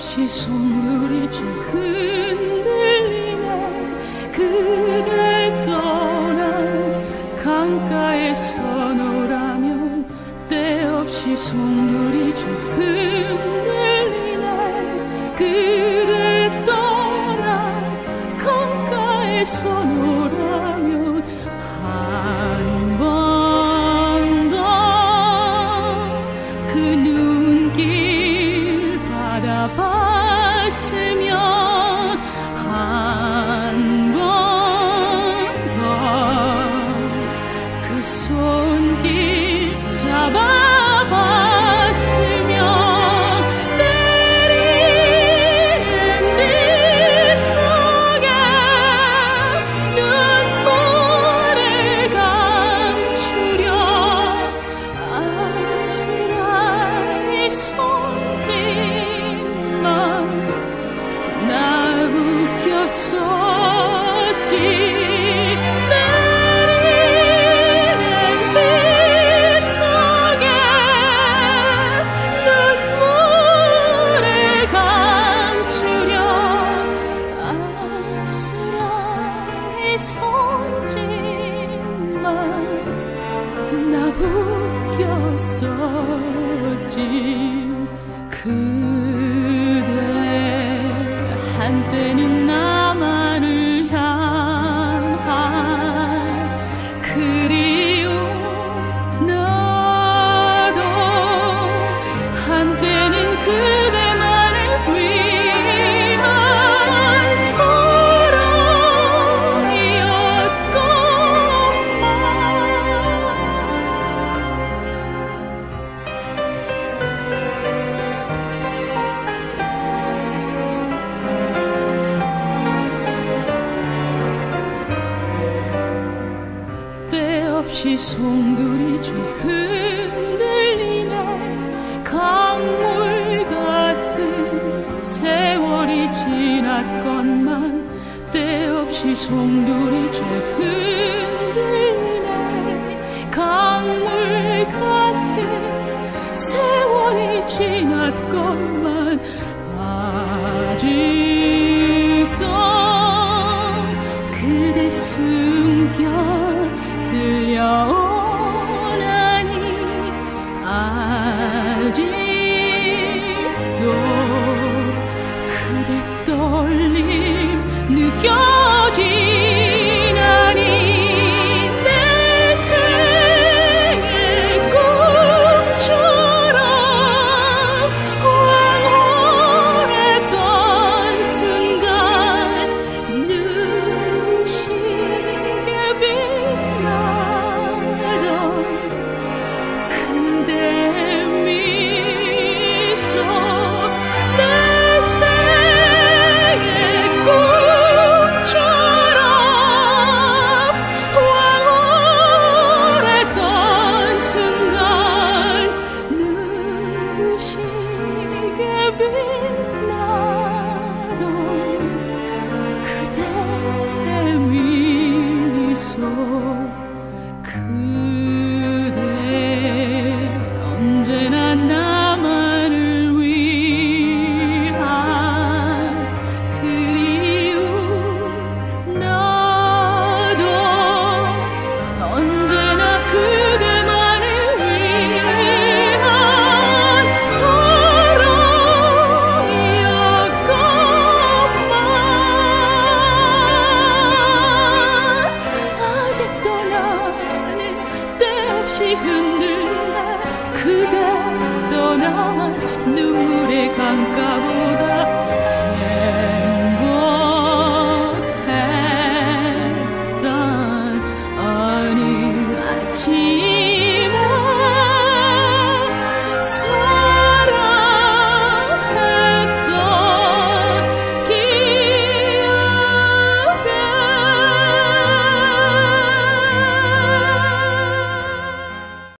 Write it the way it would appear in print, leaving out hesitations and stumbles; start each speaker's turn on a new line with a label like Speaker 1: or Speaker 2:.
Speaker 1: 때없이 송두리째 흔들리네. 그대 떠난 강가에서 놀아면 때없이 송두리째 흔들리네. 그대 떠난 강가에서 놀아면 한 번 더 그 눈길 바라봤으면 한 번 더 그 손길 잡아봤으면 때리는 빗 속에 눈물을 감추려 아스라이 손짓만 나 웃겼었지. 내리는 빗 속에 눈물을 감추려 아스라이 손짓만 나 웃겼었지. 그대 한때는 나만을 향한 그리움, 나도 한때는 그대만을 위한 사랑이었건만. 때없이 송두리째 흔들리네. 강물 같은 세월이 지났건만 때없이 송두리째 흔들리네. 강물 같은 세월이 지났건만 아직도 그대 숨겨